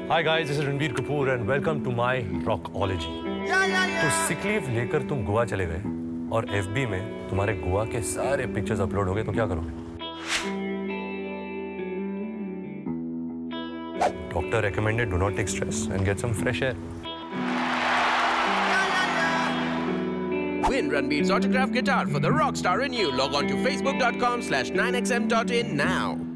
Hi guys, this is Ranbir Kapoor and welcome to my Rockology. तो sick leave लेकर तुम गोवा चले गए और FB में तुम्हारे गोवा के सारे पिक्चर्स अपलोड हो गए तो क्या करोगे? Doctor recommended do not take stress and get some fresh air. Win Ranbir's autographed guitar for the Rockstar Renew. Log on to facebook.com/9xm.in now.